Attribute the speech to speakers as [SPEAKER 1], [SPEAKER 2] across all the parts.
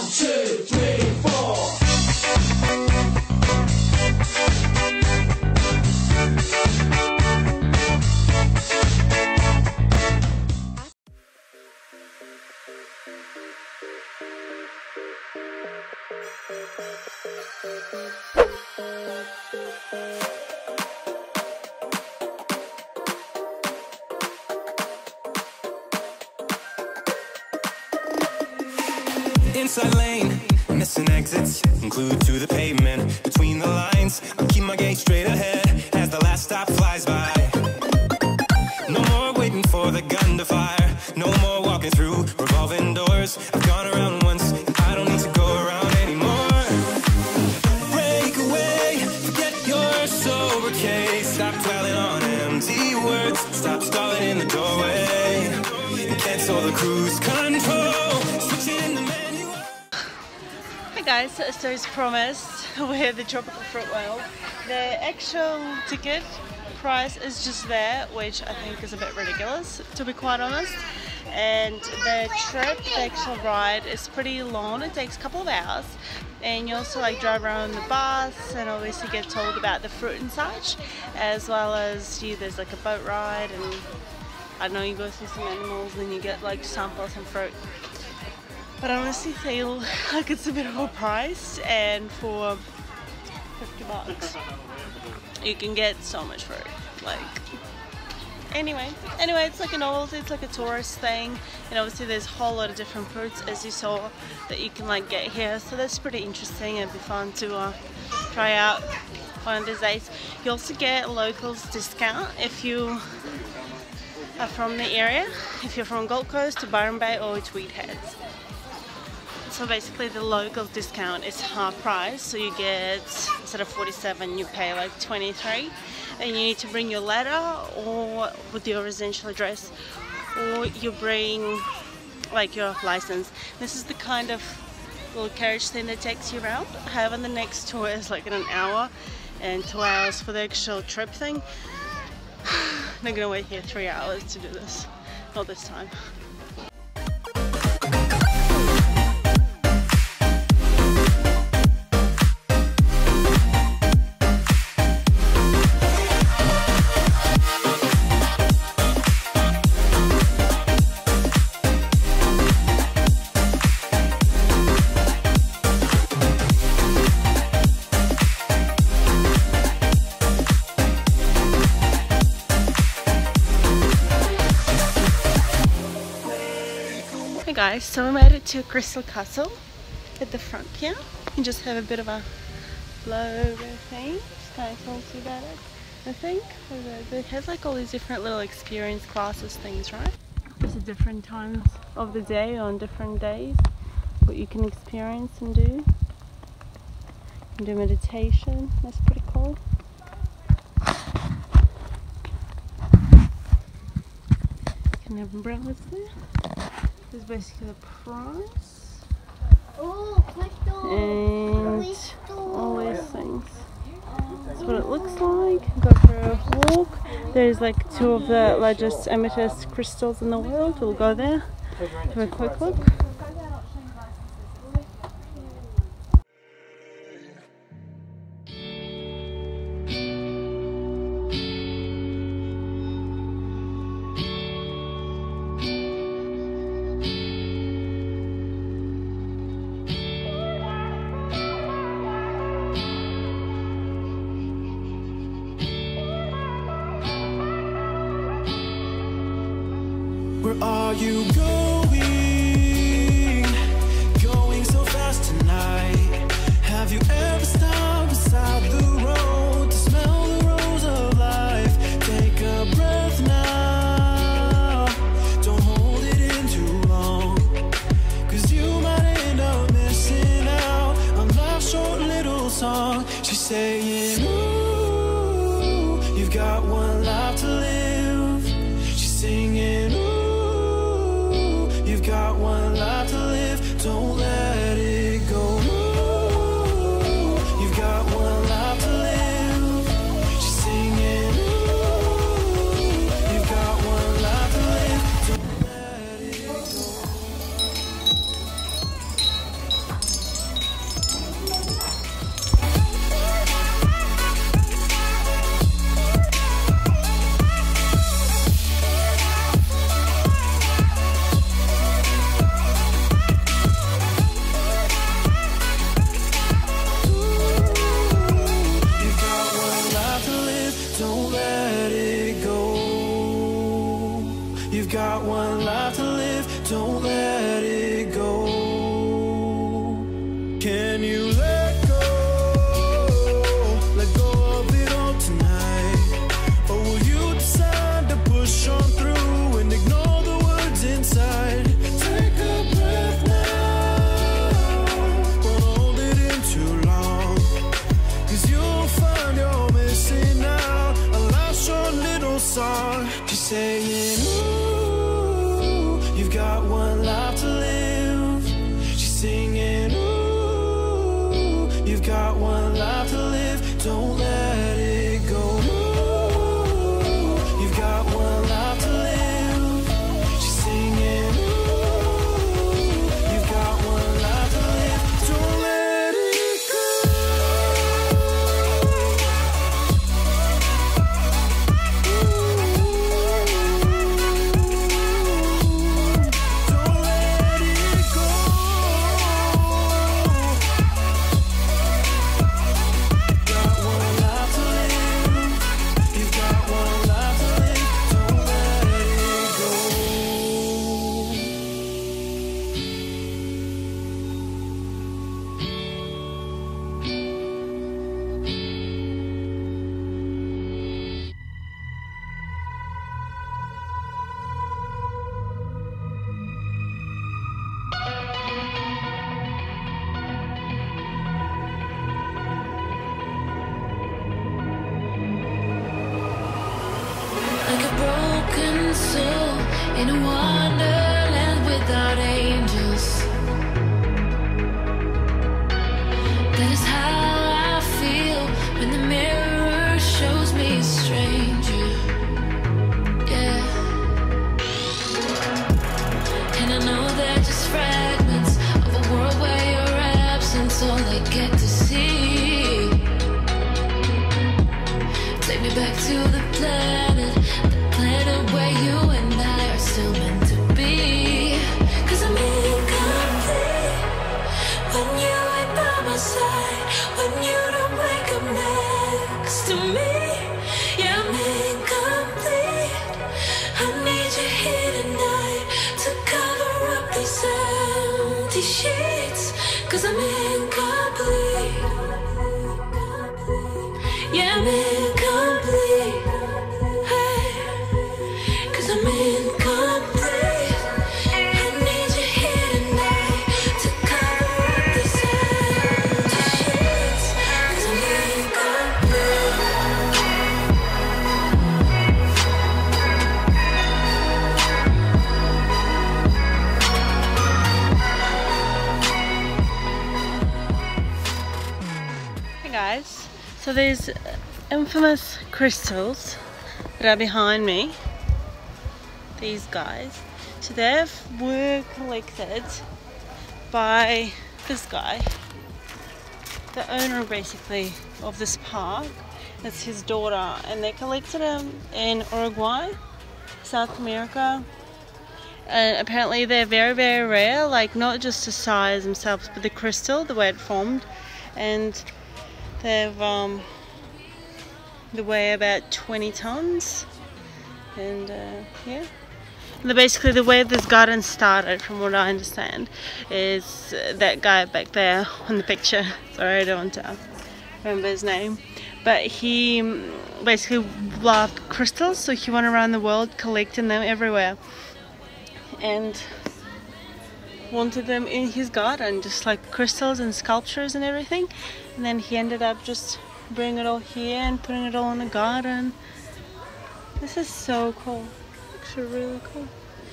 [SPEAKER 1] 1, 2, 3, 4.
[SPEAKER 2] Inside lane, missing exits, glued to the pavement. Between the lines, I'm keeping my gaze straight ahead as the last stop flies by. No more waiting for the gun to fire. No more walking through revolving doors. I've gone around once, and I don't need to go around anymore. Break away, forget your sober case. Stop dwelling on empty words. Stop stalling in the doorway and cancel the cruise control. Switching the menu.
[SPEAKER 3] Hey guys, so as promised, we're at the Tropical Fruit World. The actual ticket price is just there, which I think is a bit ridiculous, to be quite honest. And the trip, the actual ride, is pretty long. It takes a couple of hours, and you also like drive around the bus and obviously get told about the fruit and such, as well as there's like a boat ride, and I don't know, you go see some animals and you get like to sample some fruit. But I honestly feel like it's a bit overpriced, and for 50 bucks you can get so much fruit. Like, anyway, it's like a novelty, it's like a tourist thing, and obviously there's a whole lot of different fruits, as you saw, that you can like get here, so that's pretty interesting. It'd be fun to try out one of these days. You also get a locals discount if you are from the area, if you're from Gold Coast to Byron Bay or Tweed Heads. So basically the local discount is half price, so you get, instead of 47 you pay like 23, and you need to bring your letter or with your residential address, or you bring like your license. This is the kind of little carriage thing that takes you around. However, the next tour is like in an hour, and 2 hours for the actual trip thing. I'm not gonna wait here 3 hours to do this, not this time. Hey guys, so we made it to Crystal Castle at the front here. You just have a bit of a flow thing. Just kind of talk to you about it, I think. It has like all these different little experience classes things, right? There's different times of the day on different days what you can experience and do. You can do meditation, that's pretty cool. You can have umbrellas there. This is basically the price.
[SPEAKER 4] Oh,
[SPEAKER 3] and all these things. That's what it looks like. Go for a walk. There's like 2 of the largest amethyst crystals in the world. We'll go there, have a quick look.
[SPEAKER 2] Where are you going? Going so fast tonight. Have you ever stopped beside the road to smell the rose of life? Take a breath now. Don't hold it in too long, 'cause you might end up missing out on life's short little song. She's saying, ooh, you've got one life to live. She's singing, ooh, you've got one life to live, don't let it go. Ooh, you've got one life to live. She's singing, ooh, you've got one life to live, don't let it go. You've got one life to live, don't let it go. You've got one life to live. She's singing. You've got one life to live, don't let it go. Don't let it go. Got one life to live. You've got one life to live. Don't let it go.
[SPEAKER 4] Like a broken soul in a wonderland without angels. That is how I feel when the mirror shows me a stranger. Yeah. And I know they're just fragments of a world where your absence all I get to see. Take me back to the planet where you and I are still meant to be. 'Cause I'm incomplete when you ain't by my side, when you don't wake up next to me. Yeah, I'm incomplete. I need you here tonight to cover up these empty sheets. 'Cause I'm incomplete. Yeah, I'm incomplete. Hey, 'cause I'm incomplete. I need you here tonight to cover up these empty sheets. 'Cause I'm incomplete.
[SPEAKER 3] Hey guys, so these infamous crystals that are behind me, these guys, so they were collected by this guy, the owner basically of this park. It's his daughter, and they collected them in Uruguay, South America. And apparently they're very, very rare, like not just the size themselves, but the crystal, the way it formed. And they've they weigh about 20 tons. And yeah. Basically the way this garden started, from what I understand, is that guy back there on the picture. Sorry, I don't remember his name. But he basically loved crystals, so he went around the world collecting them everywhere. And wanted them in his garden, just like crystals and sculptures and everything. And then he ended up just bringing it all here and putting it all in the garden. This is so cool. Actually really cool.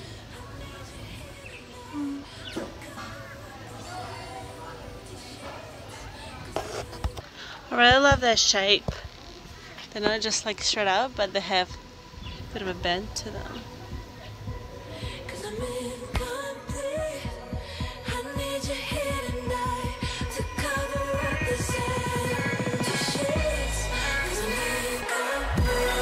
[SPEAKER 3] I really love their shape. They're not just like straight up, but they have a bit of a bend to them.
[SPEAKER 4] 'Cause I'm incomplete. I need you here tonight to cover up these empty sheets. 'Cause I'm incomplete.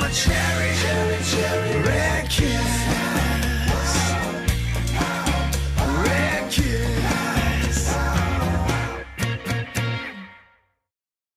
[SPEAKER 1] cherry, cherry, cherry.